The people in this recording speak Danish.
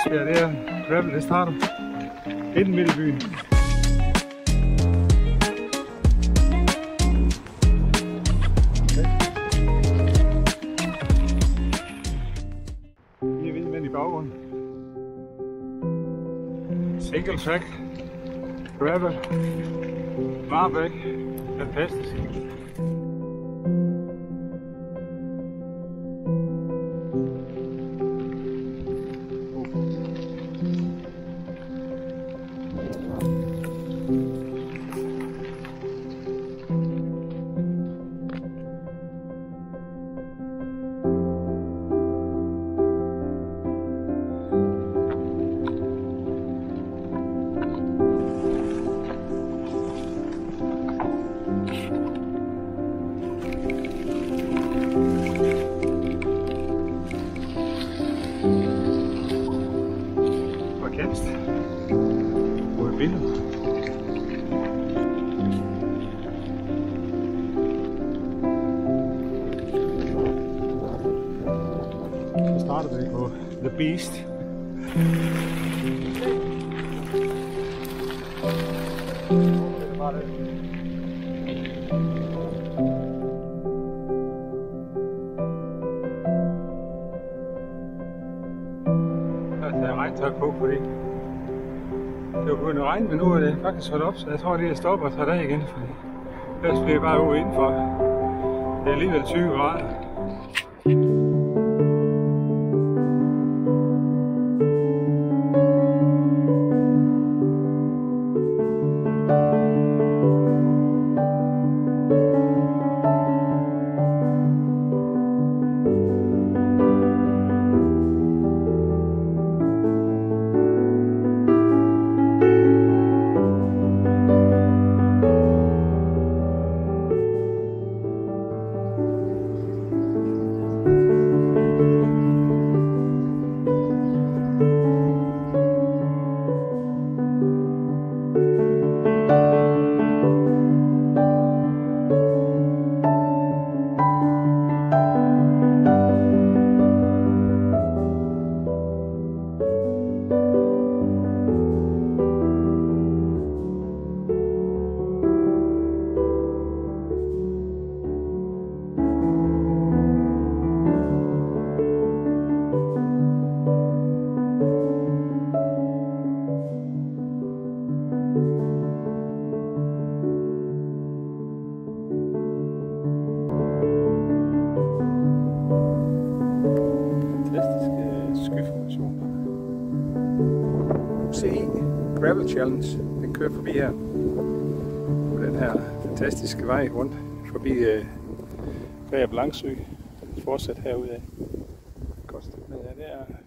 sker, det er gravel, det starter inden midt i byen. Lige vindmænd i baggrunden. Single track, gravel, Marbæk, fantastisk. Markant. Mod billedet. Så starter vi på The Beast. Jeg tager regntøj på, fordi det var begyndt at regne, men nu er det faktisk holdt op, så jeg tror, det er stopper og tager af igen, fordi ellers bliver jeg bare ude indenfor. Det er alligevel 20 grader. Gravel Challenge, den kører forbi her på den her fantastiske vej rundt forbi bag Blangsø, fortsat herude af. Godt stykke ned, ja, det er